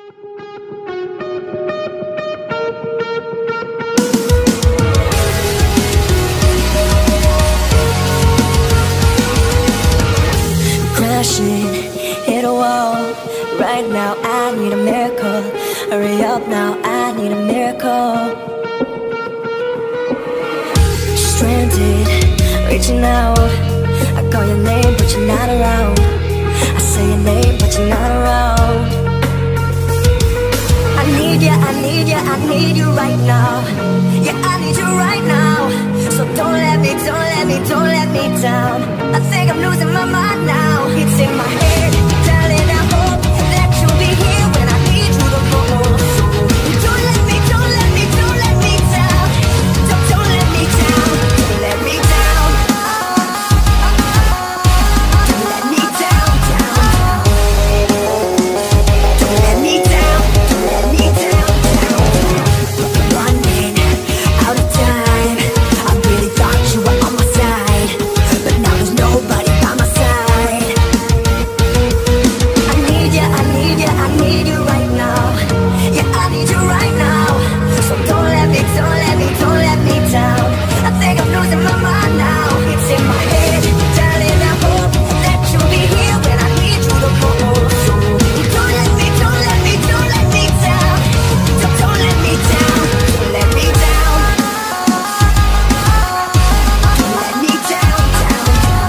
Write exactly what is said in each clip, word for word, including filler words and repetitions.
Crashing, hit a wall. Right now I need a miracle. Hurry up now, I need a miracle. Stranded, reaching out. I call your name but you're not around. I say your name but you're not around. I need you, I need you, I need you right now. Yeah, I need you right now. So don't let me, don't let me, don't let me down. I think I'm losing my mind now. It's in my head, darling, I hope that you'll be here when I need you the most. Don't let me, don't let me, don't let me down. Don't, don't let me down, don't let me down. Don't let me down, down. Don't let me down, don't let me down, down. Running out of time. I really thought you were on my side, but now there's nobody by my side. I need you, I need you, I need you right now. Yeah, I need you right now. So don't let me, don't let me, don't let me down. I think I'm losing my mind now. It's in my head, darling, I hope that you'll be here when I need you the most. Don't let me, don't let me, don't let me down. Don't, don't let me down, don't let me down. Don't let me down, down.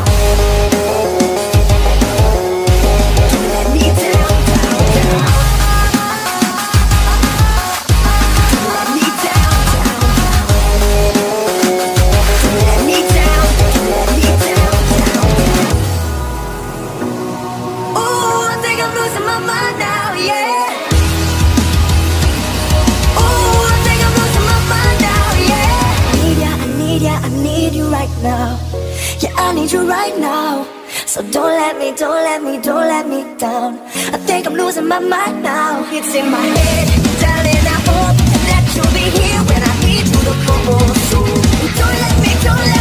Don't let me down, down, down. Don't let me down, down. Don't let me down, don't let me down, down. Ooh, I think I'm losing my mind now, yeah. Ooh, I think I'm losing my mind now, yeah. I need ya, I need ya, I need you right now. Yeah, I need you right now. So don't let me, don't let me, don't let me down. I think I'm losing my mind now. It's in my head, darling, I hope that you'll be here when I need you the most. Don't let me, don't let me